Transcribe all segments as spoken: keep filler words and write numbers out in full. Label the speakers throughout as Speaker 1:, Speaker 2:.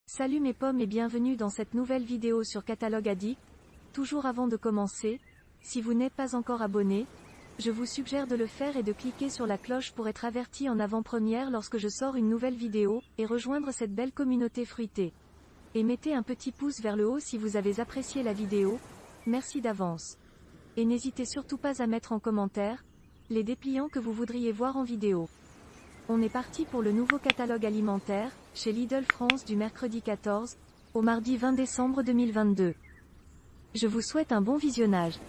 Speaker 1: Salut mes pommes et bienvenue dans cette nouvelle vidéo sur Catalogue Addict. Toujours avant de commencer, si vous n'êtes pas encore abonné, je vous suggère de le faire et de cliquer sur la cloche pour être averti en avant-première lorsque je sors une nouvelle vidéo, et rejoindre cette belle communauté fruitée. Et mettez un petit pouce vers le haut si vous avez apprécié la vidéo, merci d'avance. Et n'hésitez surtout pas à mettre en commentaire les dépliants que vous voudriez voir en vidéo. On est parti pour le nouveau catalogue alimentaire, chez Lidl France du mercredi quatorze, au mardi vingt décembre deux mille vingt-deux. Je vous souhaite un bon visionnage.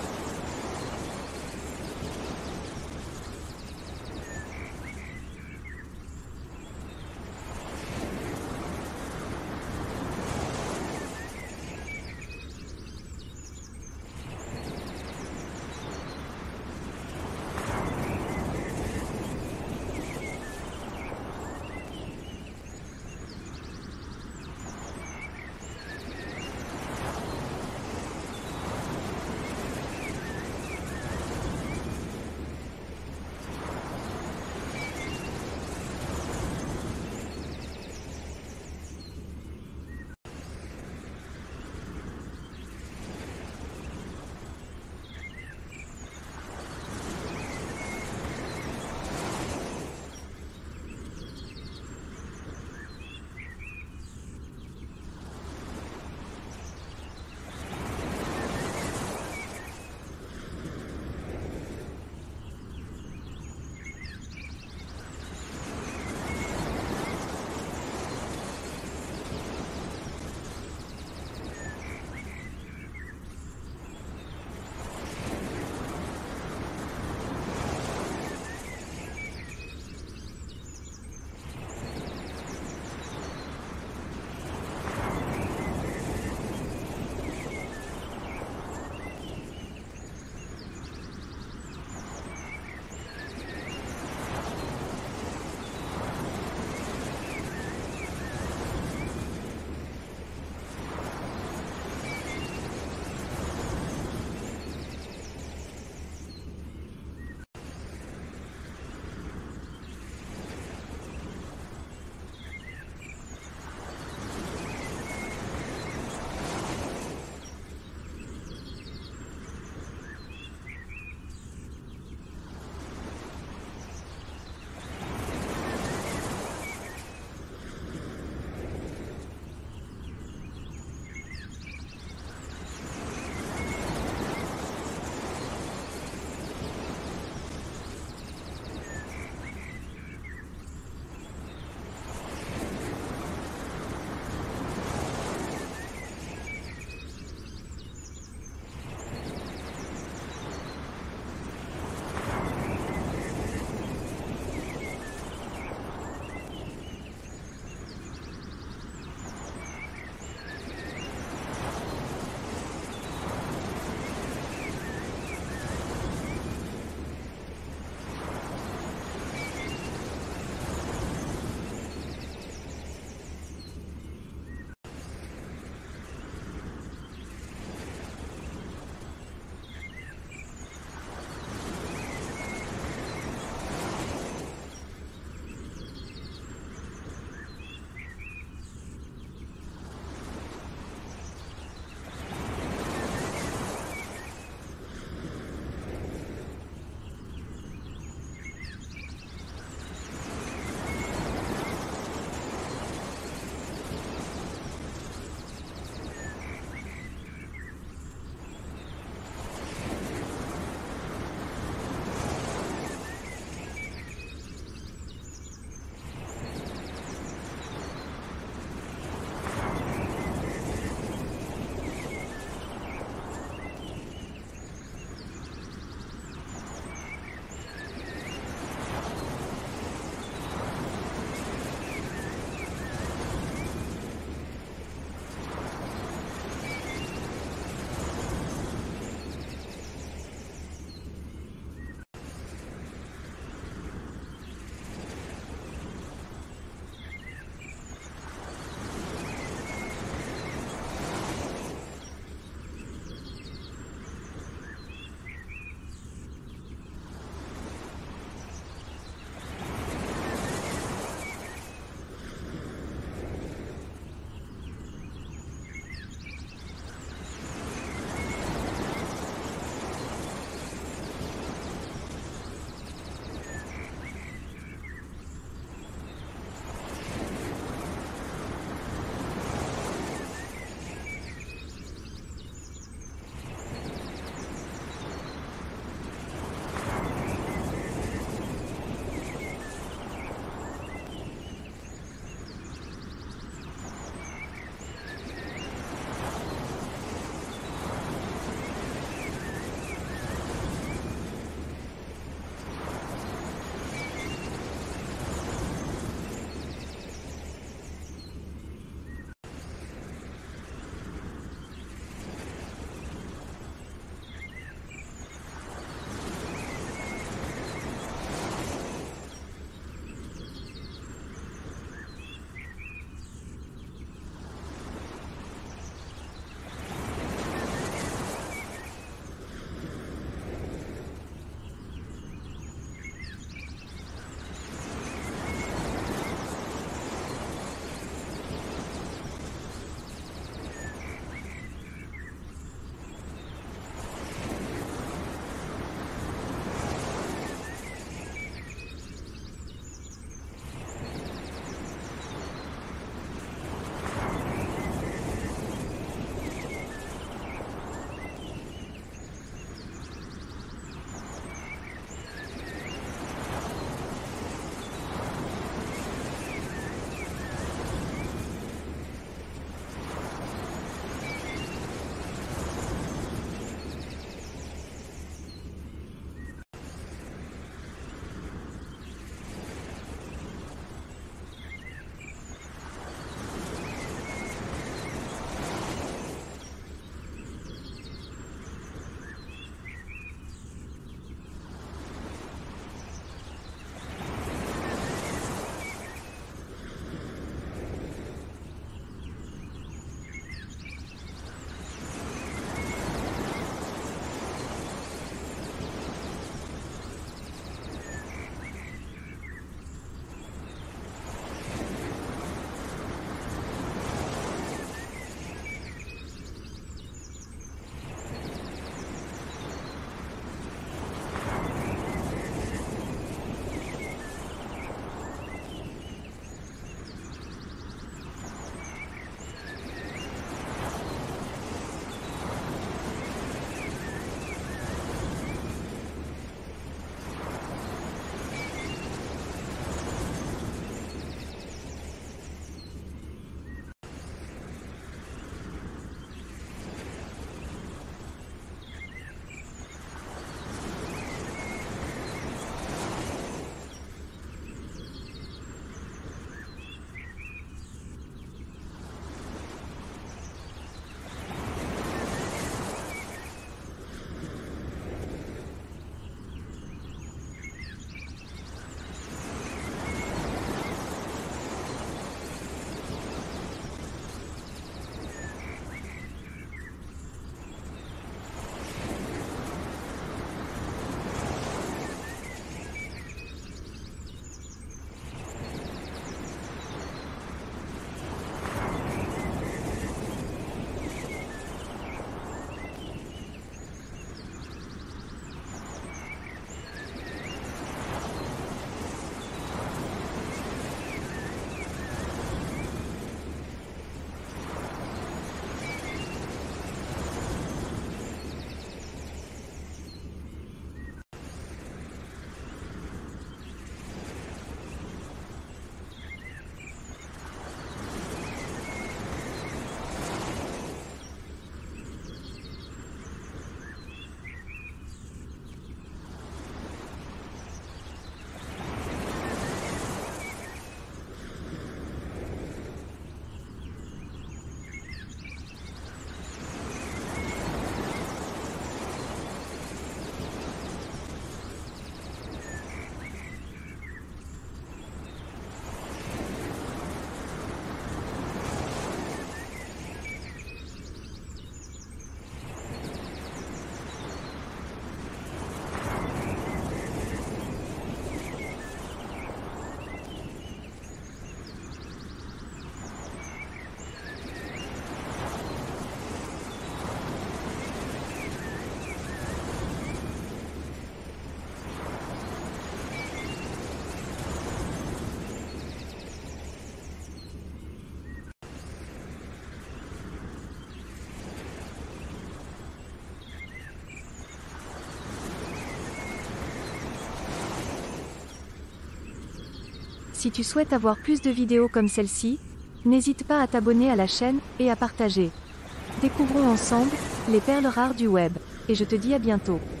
Speaker 1: Si tu souhaites avoir plus de vidéos comme celle-ci, n'hésite pas à t'abonner à la chaîne, et à partager. Découvrons ensemble, les perles rares du web. Et je te dis à bientôt.